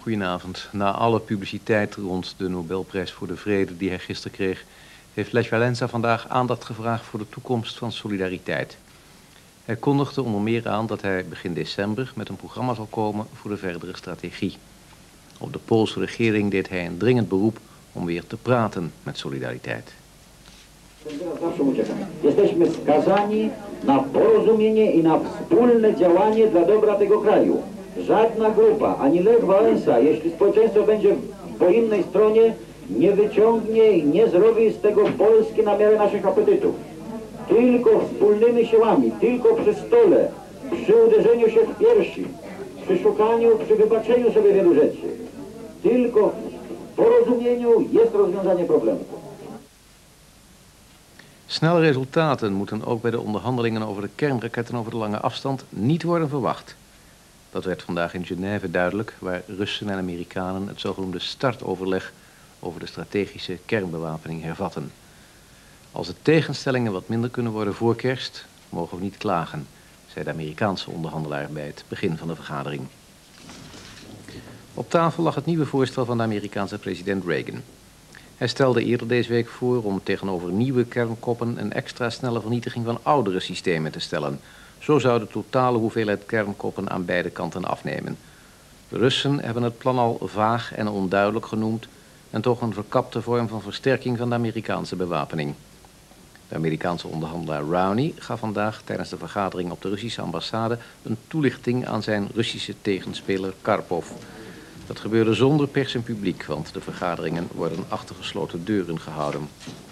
Goedenavond. Na alle publiciteit rond de Nobelprijs voor de Vrede die hij gisteren kreeg, heeft Lech Walesa vandaag aandacht gevraagd voor de toekomst van solidariteit. Hij kondigde onder meer aan dat hij begin december met een programma zal komen voor de verdere strategie. Op de Poolse regering deed hij een dringend beroep om weer te praten met solidariteit. Jesteśmy skazani na porozumienie i na wspólne działanie dla dobra tego kraju. Żadna grupa, ani Lech Walesa, jeśli społeczeństwo będzie po innej stronie, nie wyciągnie i nie zrobi z tego Polski na miarę naszych apetytów. Tylko wspólnymi siłami, tylko przy stole, przy uderzeniu się w piersi, przy szukaniu, przy wybaczeniu sobie wielu rzeczy, tylko w porozumieniu jest rozwiązanie problemu. Snelle resultaten moeten ook bij de onderhandelingen over de kernraketten over de lange afstand niet worden verwacht. Dat werd vandaag in Genève duidelijk, waar Russen en Amerikanen het zogenoemde startoverleg over de strategische kernbewapening hervatten. Als de tegenstellingen wat minder kunnen worden voor kerst, mogen we niet klagen, zei de Amerikaanse onderhandelaar bij het begin van de vergadering. Op tafel lag het nieuwe voorstel van de Amerikaanse president Reagan. Hij stelde eerder deze week voor om tegenover nieuwe kernkoppen een extra snelle vernietiging van oudere systemen te stellen. Zo zou de totale hoeveelheid kernkoppen aan beide kanten afnemen. De Russen hebben het plan al vaag en onduidelijk genoemd en toch een verkapte vorm van versterking van de Amerikaanse bewapening. De Amerikaanse onderhandelaar Rowney gaf vandaag tijdens de vergadering op de Russische ambassade een toelichting aan zijn Russische tegenspeler Karpov. Dat gebeurde zonder pers en publiek, want de vergaderingen worden achter gesloten deuren gehouden.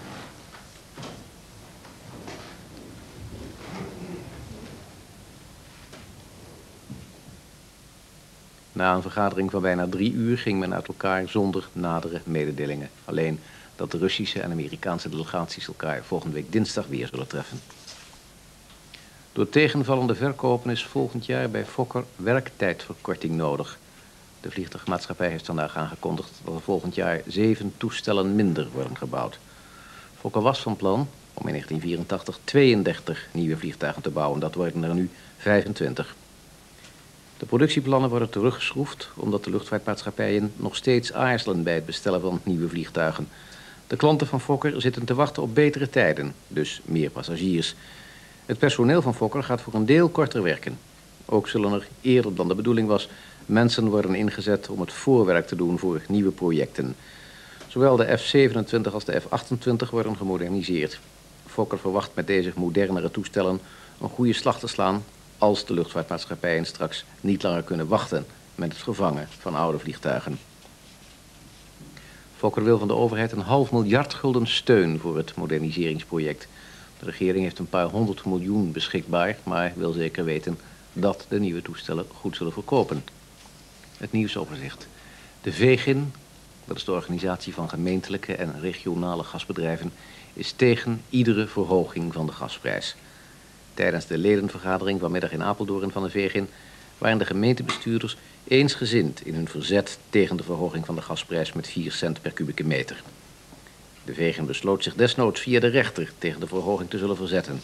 Na een vergadering van bijna 3 uur ging men uit elkaar zonder nadere mededelingen. Alleen dat de Russische en Amerikaanse delegaties elkaar volgende week dinsdag weer zullen treffen. Door tegenvallende verkopen is volgend jaar bij Fokker werktijdverkorting nodig. De vliegtuigmaatschappij heeft vandaag aangekondigd dat er volgend jaar 7 toestellen minder worden gebouwd. Fokker was van plan om in 1984 32 nieuwe vliegtuigen te bouwen. Dat worden er nu 25. De productieplannen worden teruggeschroefd omdat de luchtvaartmaatschappijen nog steeds aarzelen bij het bestellen van nieuwe vliegtuigen. De klanten van Fokker zitten te wachten op betere tijden, dus meer passagiers. Het personeel van Fokker gaat voor een deel korter werken. Ook zullen er eerder dan de bedoeling was mensen worden ingezet om het voorwerk te doen voor nieuwe projecten. Zowel de F-27 als de F-28 worden gemoderniseerd. Fokker verwacht met deze modernere toestellen een goede slag te slaan als de luchtvaartmaatschappijen straks niet langer kunnen wachten met het vervangen van oude vliegtuigen. Fokker wil van de overheid een $500 miljoen steun voor het moderniseringsproject. De regering heeft een paar 100 miljoen beschikbaar, maar wil zeker weten dat de nieuwe toestellen goed zullen verkopen. Het nieuwsoverzicht. De VEGIN, dat is de organisatie van gemeentelijke en regionale gasbedrijven, is tegen iedere verhoging van de gasprijs. Tijdens de ledenvergadering vanmiddag in Apeldoorn van de VEGIN waren de gemeentebestuurders eensgezind in hun verzet tegen de verhoging van de gasprijs met 4 cent per kubieke meter. De VEGIN besloot zich desnoods via de rechter tegen de verhoging te zullen verzetten.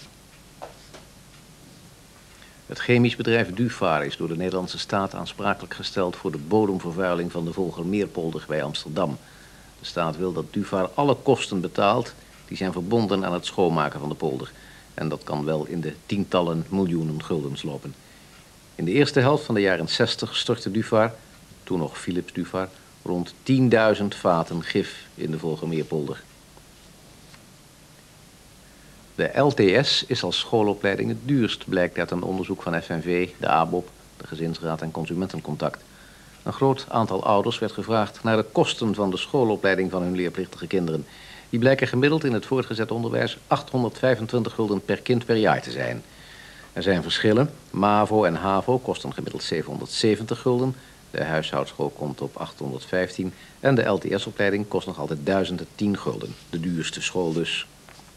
Het chemisch bedrijf Dufar is door de Nederlandse staat aansprakelijk gesteld voor de bodemvervuiling van de Volgermeerpolder bij Amsterdam. De staat wil dat Dufar alle kosten betaalt die zijn verbonden aan het schoonmaken van de polder. En dat kan wel in de tientallen miljoenen guldens lopen. In de eerste helft van de jaren 60 stortte Dufar, toen nog Philips Dufar, rond 10.000 vaten gif in de Volgermeerpolder. De LTS is als schoolopleiding het duurst, blijkt uit een onderzoek van FNV, de ABOP, de Gezinsraad en Consumentencontact. Een groot aantal ouders werd gevraagd naar de kosten van de schoolopleiding van hun leerplichtige kinderen. Die blijken gemiddeld in het voortgezet onderwijs 825 gulden per kind per jaar te zijn. Er zijn verschillen. MAVO en HAVO kosten gemiddeld 770 gulden. De huishoudschool komt op 815. En de LTS-opleiding kost nog altijd 1010 gulden. De duurste school dus.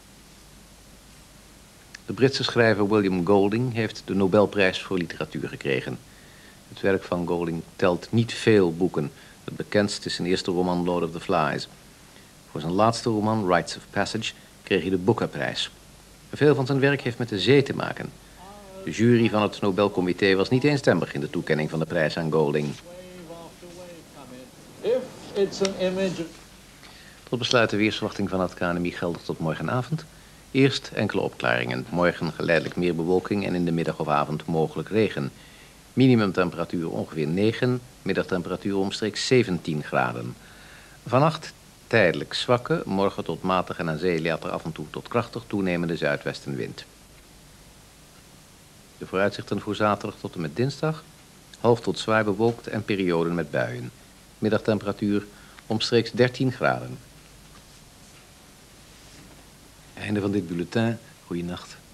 De Britse schrijver William Golding heeft de Nobelprijs voor literatuur gekregen. Het werk van Golding telt niet veel boeken. Het bekendst is zijn eerste roman Lord of the Flies. Voor zijn laatste roman Rites of Passage kreeg hij de Booker-prijs. Veel van zijn werk heeft met de zee te maken. De jury van het Nobelcomité was niet eenstemmig in de toekenning van de prijs aan Golding. it's an image. Tot besluit de weersverwachting van het KNMI geldig tot morgenavond. Eerst enkele opklaringen. Morgen geleidelijk meer bewolking en in de middag of avond mogelijk regen. Minimumtemperatuur ongeveer 9, middagtemperatuur omstreeks 17 graden. Vannacht tijdelijk zwakke, morgen tot matig en aan zee later af en toe tot krachtig toenemende zuidwestenwind. De vooruitzichten voor zaterdag tot en met dinsdag: half tot zwaar bewolkt en perioden met buien. Middagtemperatuur omstreeks 13 graden. Einde van dit bulletin. Goeienacht.